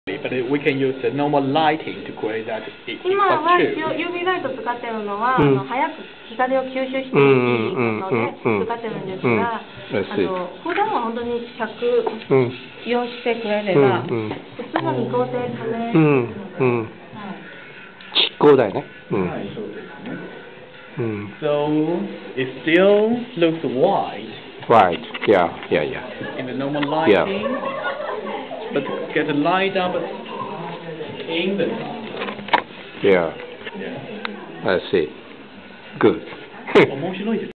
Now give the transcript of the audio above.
But we can use the normal lighting to create that effect 今は too. UV ライト使ってるのは、 うん早く光を吸収していいので使ってるんですが、普段は本当に着用してくれれば、普通の2工程ですね。 気候だよね。 はい、そうですね。So it still looks white. Right. Yeah. In the normal lighting, but get a light up in the dark. Yeah. I see. Good. 面白いです。